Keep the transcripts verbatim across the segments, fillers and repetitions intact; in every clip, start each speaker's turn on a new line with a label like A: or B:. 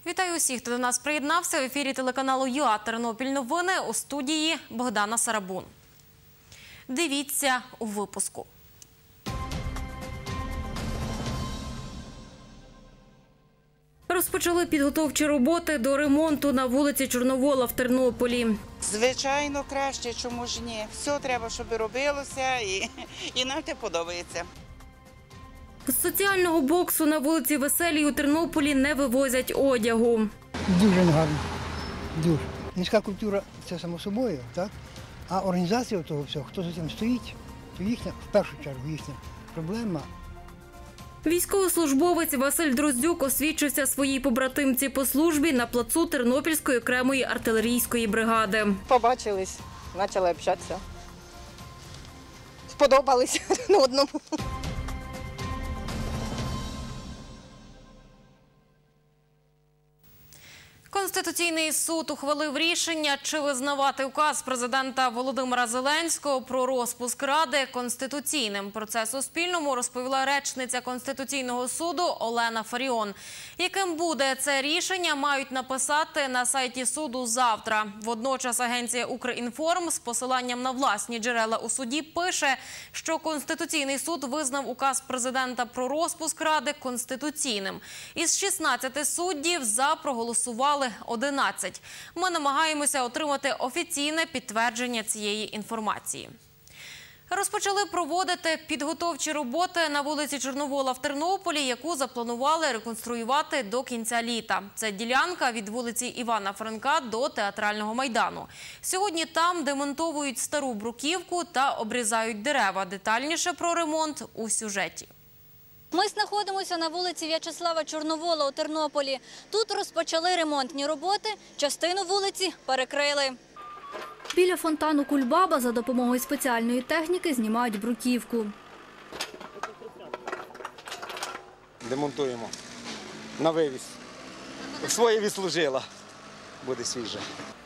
A: Вітаю усіх, хто до нас приєднався. В ефірі телеканалу ЮА «Тернопіль новини», у студії Богдана Сарабун. Дивіться у випуску. Розпочали підготовчі роботи до ремонту на вулиці Чорновола в Тернополі.
B: Звичайно, краще, чому ж ні. Все треба, щоб робилося, і, і нам це подобається.
A: З соціального боксу на вулиці Веселій у Тернополі не вивозять одягу.
C: Дуже гарно. Дуже. Міська культура – це само собою, так? А організація того всього, хто за цим стоїть, то їхня, в першу чергу, їхня проблема.
A: Військовослужбовець Василь Дроздюк освідчився своїй побратимці по службі на плацу Тернопільської окремої артилерійської бригади.
D: Побачились, почали общатися. Сподобались на одному.
A: Конституційний суд ухвалив рішення, чи визнавати указ президента Володимира Зеленського про розпуск Ради конституційним. Про це Суспільному розповіла речниця Конституційного суду Олена Фаріон. Яким буде це рішення, мають написати на сайті суду завтра. Водночас агенція «Укрінформ» з посиланням на власні джерела у суді пише, що Конституційний суд визнав указ президента про розпуск Ради конституційним. Із шістнадцяти суддів за проголосували одинадцять. Ми намагаємося отримати офіційне підтвердження цієї інформації. Розпочали проводити підготовчі роботи на вулиці Чорновола в Тернополі, яку запланували реконструювати до кінця літа. Це ділянка від вулиці Івана Франка до Театрального майдану. Сьогодні там демонтовують стару бруківку та обрізають дерева. Детальніше про ремонт у сюжеті.
E: Ми знаходимося на вулиці В'ячеслава Чорновола у Тернополі. Тут розпочали ремонтні роботи, частину вулиці перекрили. Біля фонтану Кульбаба за допомогою спеціальної техніки знімають бруківку.
F: Демонтуємо на вивіз. Своє відслужила. Буде свіже.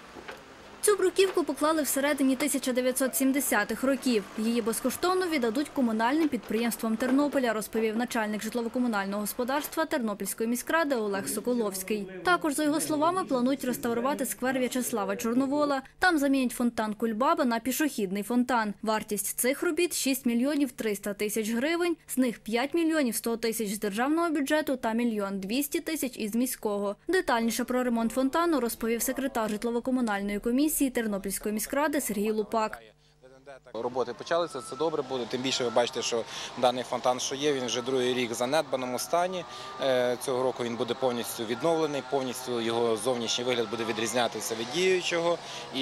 E: Цю бруківку поклали всередині тисяча дев'ятсот сімдесятих років. Її безкоштовно віддадуть комунальним підприємствам Тернополя, розповів начальник житлово-комунального господарства Тернопільської міськради Олег Соколовський. Також, за його словами, планують реставрувати сквер В'ячеслава Чорновола. Там замінять фонтан Кульбаба на пішохідний фонтан. Вартість цих робіт – шість мільйонів триста тисяч гривень, з них п'ять мільйонів сто тисяч з державного бюджету та мільйон двісті тисяч із міського. Детальніше про ремонт фонтану розповів секретар житлово-комунальної комісії Тернопільської міськради Сергій Лупак.
F: Роботи почалися, це добре буде, тим більше ви бачите, що даний фонтан, що є, він вже другий рік в занедбаному стані. Цього року він буде повністю відновлений, повністю його зовнішній вигляд буде відрізнятися від діючого.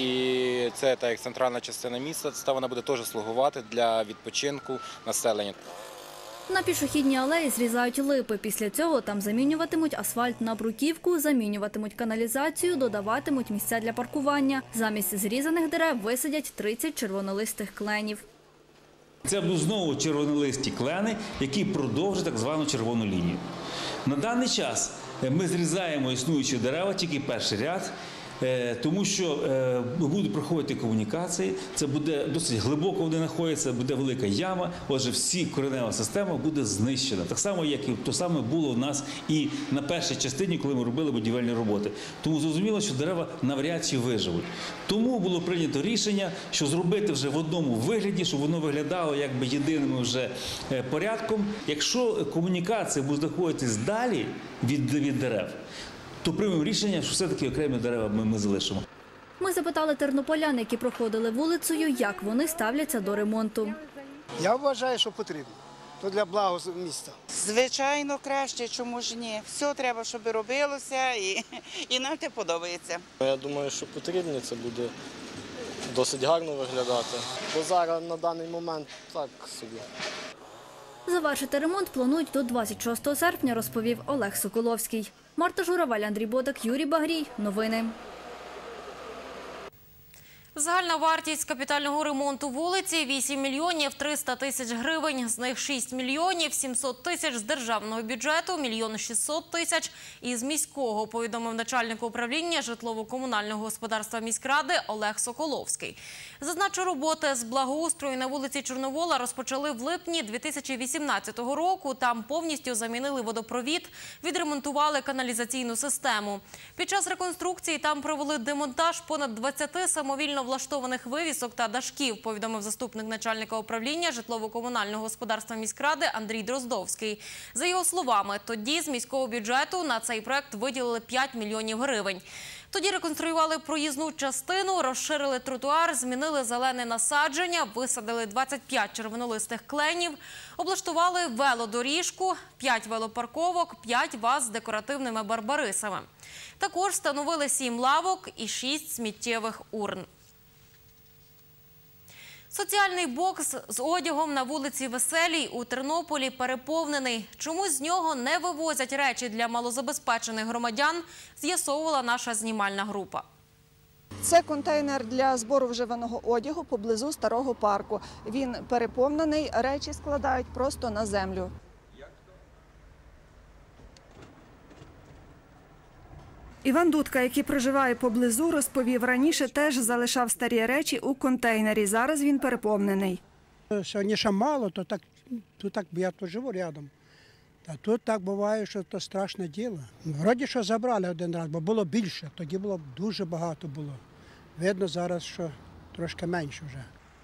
F: І це, так як центральна частина міста, вона буде теж слугувати для відпочинку населення.
E: На пішохідній алеї зрізають липи. Після цього там замінюватимуть асфальт на бруківку, замінюватимуть каналізацію, додаватимуть місця для паркування. Замість зрізаних дерев висадять тридцять червонолистих кленів.
G: Це будуть знову червонолисті клени, які продовжать так звану червону лінію. На даний час ми зрізаємо існуючі дерева, тільки перший ряд, тому що будуть проходити комунікації, це буде досить глибоко, вони знаходяться, буде велика яма, отже, всі коренева система буде знищена. Так само, як і то саме було у нас і на першій частині, коли ми робили будівельні роботи. Тому зрозуміло, що дерева навряд чи виживуть. Тому було прийнято рішення, що зробити вже в одному вигляді, щоб воно виглядало якби єдиним вже порядком. Якщо комунікація буде знаходитись далі від, від дерев, то приймемо рішення, що все-таки окремі дерева ми, ми залишимо.
E: Ми запитали тернополян, які проходили вулицею, як вони ставляться до ремонту.
C: Я вважаю, що потрібно. То для благо міста.
B: Звичайно, краще, чому ж ні. Все треба, щоб робилося, і, і нам це подобається.
H: Я думаю, що потрібно, це буде досить гарно виглядати. Бо зараз на даний момент так собі.
E: Завершити ремонт планують до двадцять шостого серпня, розповів Олег Соколовський. Марта Журавель, Андрій Бодак, Юрій Багрій. Новини.
A: Загальна вартість капітального ремонту вулиці – вісім мільйонів триста тисяч гривень. З них шість мільйонів сімсот тисяч з державного бюджету, мільйон шістсот тисяч із міського, повідомив начальник управління житлово-комунального господарства міськради Олег Соколовський. Зазначу, роботи з благоустрою на вулиці Чорновола розпочали в липні дві тисячі вісімнадцятого року. Там повністю замінили водопровід, відремонтували каналізаційну систему. Під час реконструкції там провели демонтаж понад двадцяти самовільно влаштованих вивісок та дашків, повідомив заступник начальника управління житлово-комунального господарства міськради Андрій Дроздовський. За його словами, тоді з міського бюджету на цей проект виділили п'ять мільйонів гривень. Тоді реконструювали проїзну частину, розширили тротуар, змінили зелене насадження, висадили двадцять п'ять червонолистих кленів, облаштували велодоріжку, п'ять велопарковок, п'ять ваз з декоративними барбарисами. Також встановили сім лавок і шість сміттєвих урн. Соціальний бокс з одягом на вулиці Веселій у Тернополі переповнений. Чомусь з нього не вивозять речі для малозабезпечених громадян, з'ясовувала наша знімальна група.
D: Це контейнер для збору вживаного одягу поблизу старого парку. Він переповнений, речі складають просто на землю. Іван Дудка, який проживає поблизу, розповів, раніше теж залишав старі речі у контейнері. Зараз він переповнений.
I: Сьогодні ще мало, то так, то так я тут живу рядом. А тут так буває, що це страшне діло. Вроді, що забрали один раз, бо було більше, тоді було дуже багато було. Видно зараз, що трошки менше вже.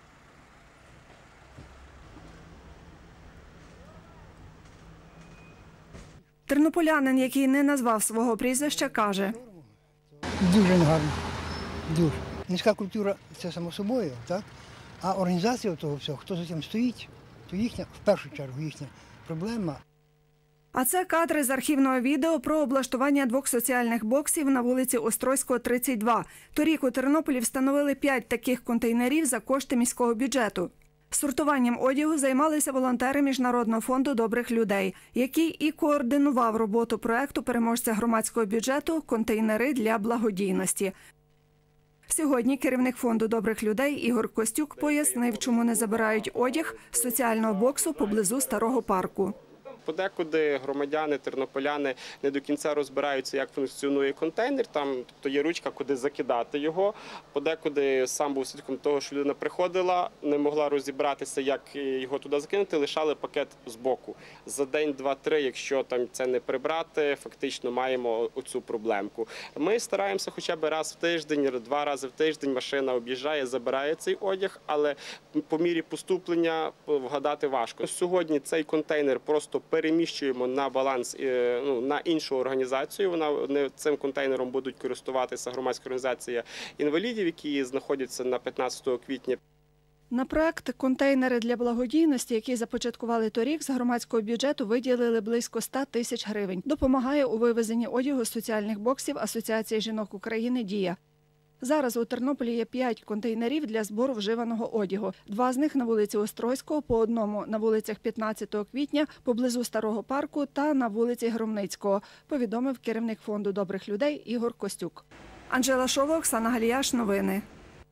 D: Тернополянин, який не назвав свого прізвища, каже:
C: Дуже гарно. Дуже. Низька культура – це само собою, так? А організація того всього, хто за цим стоїть, то їхня, в першу чергу, їхня проблема.
D: А це кадри з архівного відео про облаштування двох соціальних боксів на вулиці Острозького, тридцять два. Торік у Тернополі встановили п'ять таких контейнерів за кошти міського бюджету. Сортуванням одягу займалися волонтери Міжнародного фонду добрих людей, який і координував роботу проекту переможця громадського бюджету «Контейнери для благодійності». Сьогодні керівник фонду добрих людей Ігор Костюк пояснив, чому не забирають одяг з соціального боксу поблизу старого парку.
J: Подекуди громадяни, тернополяни не до кінця розбираються, як функціонує контейнер. Там тобто, є ручка, куди закидати його. Подекуди сам був свідком того, що людина приходила, не могла розібратися, як його туди закинути, лишали пакет збоку. За день, два, три, якщо там це не прибрати, фактично маємо оцю проблемку. Ми стараємося хоча б раз в тиждень, два рази в тиждень машина об'їжджає, забирає цей одяг, але по мірі поступлення вгадати важко. Сьогодні цей контейнер просто переміщуємо на баланс, ну, на іншу організацію. Вона не цим контейнером будуть користуватися громадська організація інвалідів, які знаходяться на п'ятнадцятого квітня.
D: На проект «Контейнери для благодійності», який започаткували торік, з громадського бюджету виділили близько ста тисяч гривень. Допомагає у вивезенні одягу з соціальних боксів Асоціація жінок України «Дія». Зараз у Тернополі є п'ять контейнерів для збору вживаного одягу. Два з них на вулиці Острозького, по одному на вулицях п'ятнадцятого квітня, поблизу Старого парку та на вулиці Громницького, повідомив керівник фонду добрих людей Ігор Костюк. Анжела Шова, Оксана Галіяш. Новини.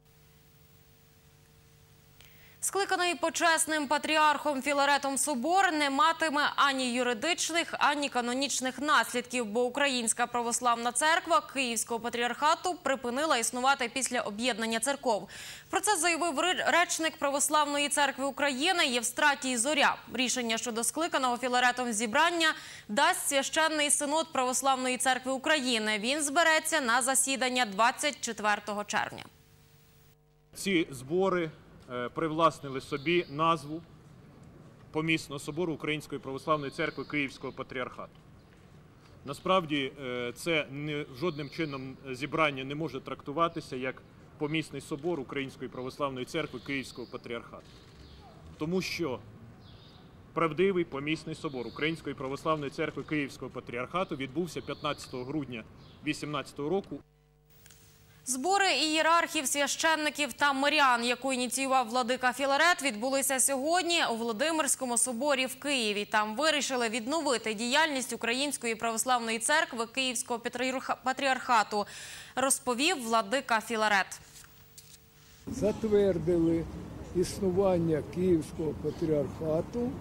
A: Скликаний почесним патріархом Філаретом собор не матиме ані юридичних, ані канонічних наслідків, бо Українська православна церква Київського патріархату припинила існувати після об'єднання церков. Про це заявив речник Православної церкви України Євстратій Зоря. Рішення щодо скликаного Філаретом зібрання дасть священний синод Православної церкви України. Він збереться на засідання двадцять четвертого червня.
K: Ці збори привласнили собі назву помісного собору Української православної церкви Київського патріархату. Насправді це жодним чином зібрання не може трактуватися як помісний собор Української православної церкви Київського патріархату. Тому що правдивий помісний собор Української православної церкви Київського патріархату відбувся п'ятнадцятого грудня дві тисячі вісімнадцятого року.
A: Збори ієрархів, священників та мирян, яку ініціював владика Філарет, відбулися сьогодні у Володимирському соборі в Києві. Там вирішили відновити діяльність Української православної церкви Київського патріархату, розповів владика Філарет.
L: затвердили існування Київського патріархату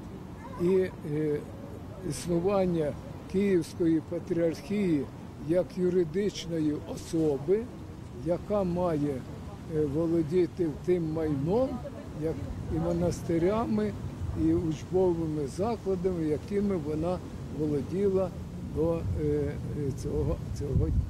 L: і е, існування Київської патріархії як юридичної особи, яка має володіти тим майном, як і монастирями, і учбовими закладами, якими вона володіла до цього, цього дня.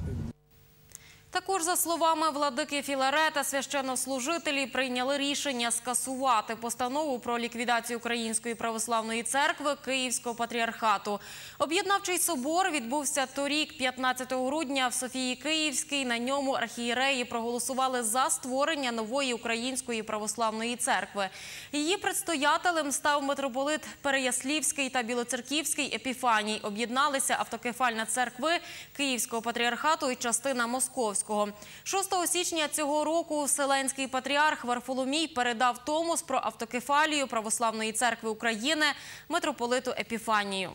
A: Також, за словами владики Філарета, священнослужителі прийняли рішення скасувати постанову про ліквідацію Української православної церкви Київського патріархату. Об'єднавчий собор відбувся торік, п'ятнадцятого грудня, в Софії Київській. На ньому архієреї проголосували за створення нової Української православної церкви. Її предстоятелем став митрополит Переяслівський та Білоцерківський Епіфаній. Об'єдналися автокефальна церкви Київського патріархату і частина Московського. шостого січня цього року Вселенський патріарх Варфоломій передав томос про автокефалію Православної церкви України митрополиту Епіфанію.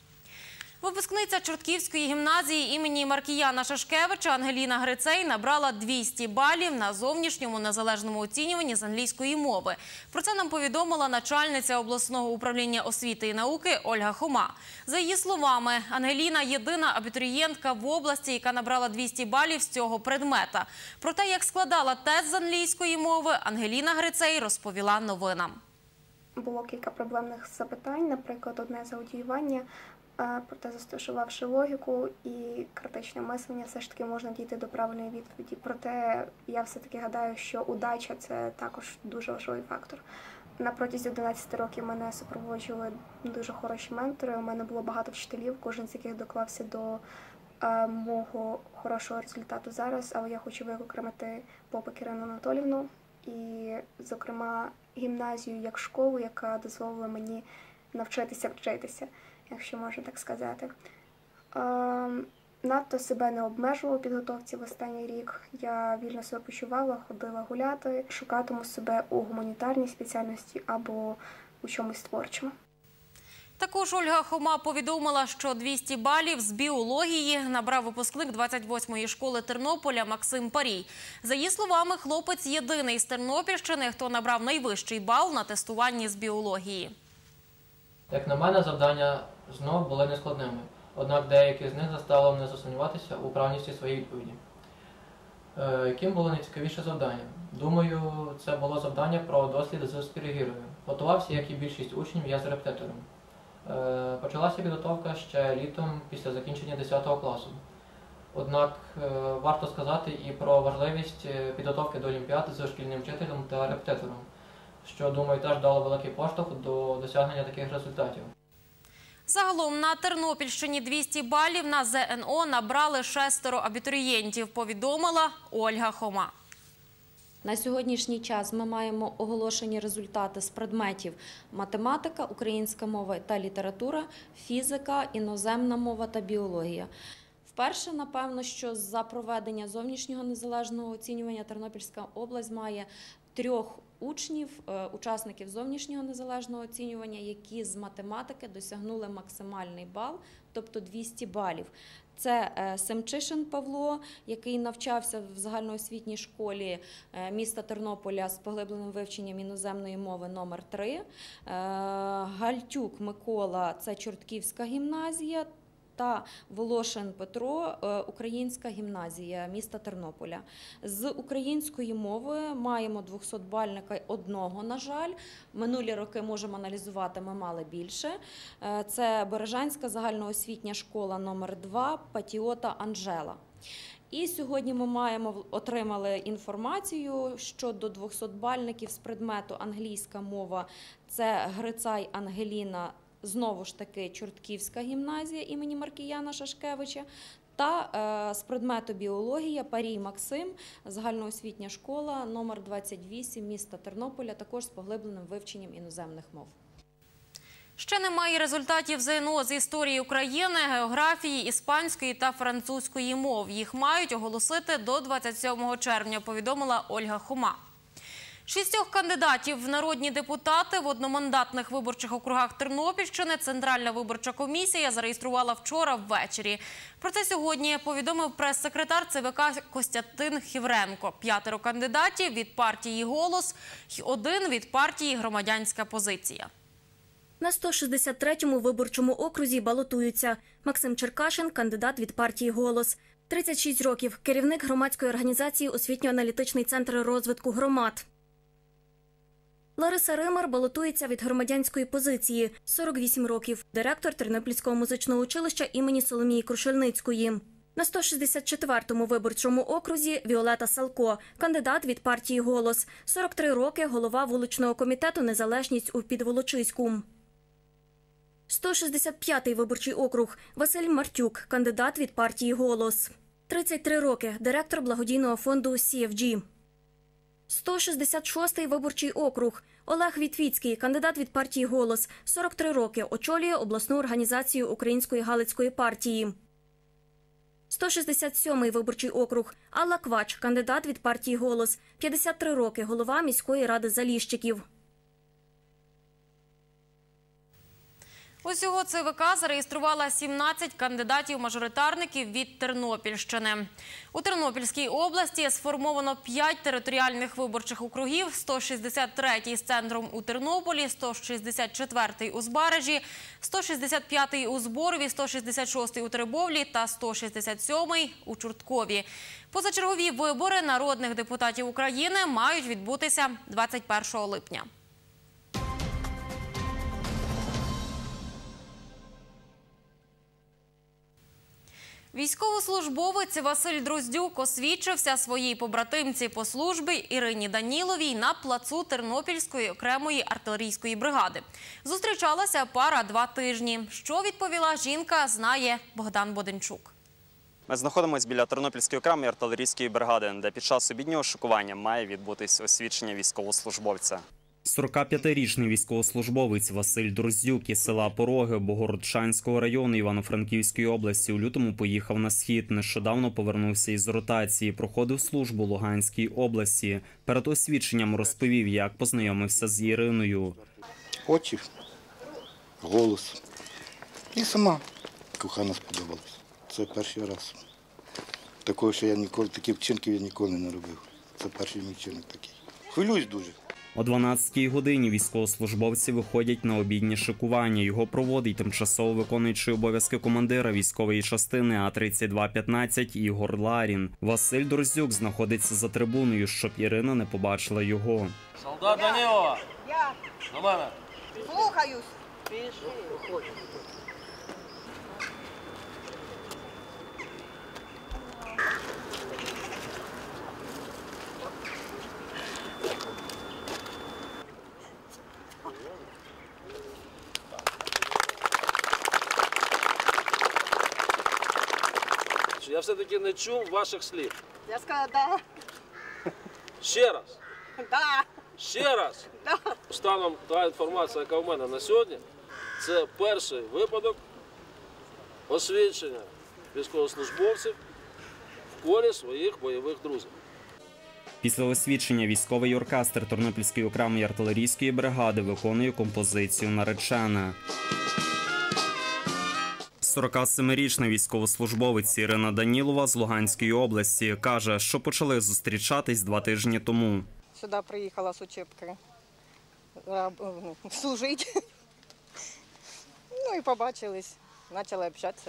A: Випускниця Чортківської гімназії імені Маркіяна Шашкевича Ангеліна Грицей набрала двісті балів на зовнішньому незалежному оцінюванні з англійської мови. Про це нам повідомила начальниця обласного управління освіти і науки Ольга Хома. За її словами, Ангеліна – єдина абітурієнтка в області, яка набрала двісті балів з цього предмета. Про те, як складала тест з англійської мови, Ангеліна Грицей розповіла новинам.
M: Було кілька проблемних запитань, наприклад, одне заудіювання. Проте, застосувавши логіку і критичне мислення, все ж таки можна дійти до правильної відповіді. Проте я все-таки гадаю, що удача – це також дуже важливий фактор. На протязі одинадцяти років мене супроводжували дуже хороші ментори, у мене було багато вчителів, кожен з яких доклався до е, мого хорошого результату зараз, але я хочу виокремити Попик Ірину Анатоліївну і, зокрема, гімназію як школу, яка дозволила мені навчитися вчитися, якщо можна так сказати. Е, надто себе не обмежувала у підготовці в останній рік. Я вільно себе почувала, ходила гуляти, шукатиму себе у гуманітарній спеціальності або у чомусь творчому.
A: Також Ольга Хома повідомила, що двісті балів з біології набрав випускник двадцять восьмої школи Тернополя Максим Парій. За її словами, хлопець єдиний з Тернопільщини, хто набрав найвищий бал на тестуванні з біології.
N: Як на мене, завдання знов були нескладними, однак деякі з них заставили мене засумніватися у правильності своєї відповіді. Е, яким було найцікавіше завдання? Думаю, це було завдання про дослід з спірогірою. Готувався, як і більшість учнів, я з репетитором. Е, почалася підготовка ще літом після закінчення десятого класу. Однак е, варто сказати і про важливість підготовки до олімпіад з шкільним вчителем та репетитором, що, думаю, теж дало великий поштовх до досягнення таких результатів.
A: Загалом на Тернопільщині двісті балів на зе ен о набрали шестеро абітурієнтів, повідомила Ольга Хома.
O: На сьогоднішній час ми маємо оголошені результати з предметів математика, українська мова та література, фізика, іноземна мова та біологія. Вперше, напевно, що за проведення зовнішнього незалежного оцінювання Тернопільська область має трьох учнів, учасників зовнішнього незалежного оцінювання, які з математики досягнули максимальний бал, тобто двісті балів. Це Семчишин Павло, який навчався в загальноосвітній школі міста Тернополя з поглибленим вивченням іноземної мови номер три. Гальтюк Микола – це Чортківська гімназія. Та Волошин Петро, Українська гімназія міста Тернополя. З української мови маємо двохсотбальника одного, на жаль. Минулі роки можемо аналізувати, ми мали більше. Це Бережанська загальноосвітня школа номер два, Патіота Анжела. І сьогодні ми маємо, отримали інформацію щодо двохсотбальників з предмету англійська мова. Це Грицай Ангеліна, знову ж таки, Чортківська гімназія імені Маркіяна Шашкевича, та е, з предмету біологія Парій Максим, загальноосвітня школа номер двадцять вісім міста Тернополя, також з поглибленим вивченням іноземних мов.
A: Ще немає результатів зе ен о з історії України, географії, іспанської та французької мов. Їх мають оголосити до двадцять сьомого червня, повідомила Ольга Хома. Шістьох кандидатів в народні депутати в одномандатних виборчих округах Тернопільщини Центральна виборча комісія зареєструвала вчора ввечері. Про це сьогодні повідомив прес-секретар ЦВК Костянтин Хівренко. П'ятеро кандидатів від партії «Голос» і один від партії «Громадянська позиція».
P: На сто шістдесят третьому виборчому окрузі балотуються Максим Черкашин, кандидат від партії «Голос». тридцять шість років, керівник громадської організації «Освітньо-аналітичний центр розвитку громад». Лариса Римар балотується від громадянської позиції, сорок вісім років, директор Тернопільського музичного училища імені Соломії Крушельницької. На сто шістдесят четвертому виборчому окрузі Віолета Салко, кандидат від партії «Голос», сорок три роки, голова вуличного комітету «Незалежність» у Підволочиську. сто шістдесят п'ятий виборчий округ Василь Мартюк, кандидат від партії «Голос». тридцять три роки, директор благодійного фонду Сі Еф Джі. сто шістдесят шостий виборчий округ Олег Вітвіцький, кандидат від партії «Голос», сорок три роки, очолює обласну організацію Української Галицької партії. сто шістдесят сьомий виборчий округ Алла Квач, кандидат від партії «Голос», п'ятдесят три роки, голова міської ради Заліщиків.
A: Усього ЦВК зареєструвала сімнадцять кандидатів-мажоритарників від Тернопільщини. У Тернопільській області сформовано п'ять територіальних виборчих округів, сто шістдесят третій з центром у Тернополі, сто шістдесят четвертий у Збаражі, сто шістдесят п'ятий у Зборові, сто шістдесят шостий у Теребовлі та сто шістдесят сьомий у Чорткові. Позачергові вибори народних депутатів України мають відбутися двадцять першого липня. Військовослужбовець Василь Дроздюк освідчився своїй побратимці по службі Ірині Даніловій на плацу Тернопільської окремої артилерійської бригади. Зустрічалася пара два тижні. Що відповіла жінка, знає Богдан Боденчук.
Q: Ми знаходимося біля Тернопільської окремої артилерійської бригади, де під час обіднього шикування має відбутись освідчення військовослужбовця.
R: сорокап'ятирічний військовослужбовець Василь Дроздюк із села Пороги Богородчанського району Івано-Франківської області у лютому поїхав на схід. Нещодавно повернувся із ротації, проходив службу в Луганській області. Перед освідченням розповів, як познайомився з Іриною.
S: Очі, голос. І сама кохана сподобалась. Це перший раз. Такого, що я ніколи, таких вчинків я ніколи не робив. Це перший мій вчинок такий. Хвилююсь дуже.
R: О дванадцятій годині військовослужбовці виходять на обіднє шикування. Його проводить тимчасово виконуючий обов'язки командира військової частини А тридцять два п'ятнадцять Ігор Ларін. Василь Дроздюк знаходиться за трибуною, щоб Ірина не побачила його.
T: Солдат Данілова!
U: Я.
T: До мене.
U: Слухаюсь.
T: Я все-таки не чув ваших слів.
U: Я сказала, да.
T: Ще раз.
U: Да.
T: Ще раз.
U: Да.
T: Станом та інформація, яка в мене на сьогодні, це перший випадок освідчення військовослужбовців в колі своїх бойових друзів.
R: Після освідчення військовий оркестр Тернопільської окремої артилерійської бригади виконує композицію «Наречена». сорокасемирічний військовослужбовець Ірина Данілова з Луганської області каже, що почали зустрічатись два тижні тому.
U: Сюди приїхала з учебки служити. Ну і побачились, почали общатися.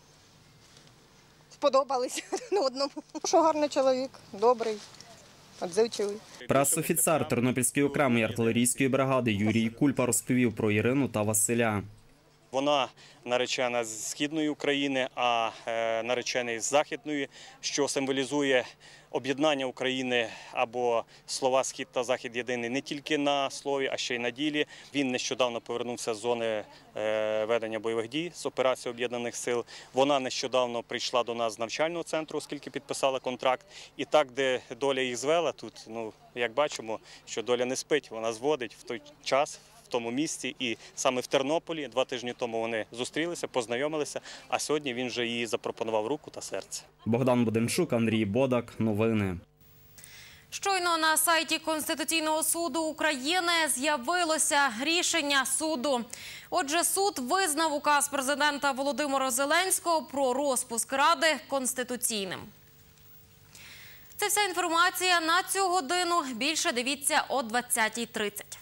U: Сподобались одне одному. Що гарний чоловік, добрий, відзивчивий.
R: Прес-офіцер Тернопільської окремої артилерійської бригади Юрій Кульпа розповів про Ірину та Василя.
Q: Вона наречена з Східної України, а наречений з Західної, що символізує об'єднання України або слова «Схід» та «Захід» єдиний не тільки на слові, а ще й на ділі. Він нещодавно повернувся з зони ведення бойових дій з операції Об'єднаних сил. Вона нещодавно прийшла до нас з навчального центру, оскільки підписала контракт. І так, де доля їх звела, тут, ну, як бачимо, що доля не спить, вона зводить в той час, в тому місці. І саме в Тернополі два тижні тому вони зустрілися, познайомилися, а сьогодні він вже їй запропонував руку та серце.
R: Богдан Боденчук, Андрій Бодак. Новини.
A: Щойно на сайті Конституційного суду України з'явилося рішення суду. Отже, суд визнав указ президента Володимира Зеленського про розпуск Ради конституційним. Це вся інформація на цю годину. Більше дивіться о двадцятій тридцять.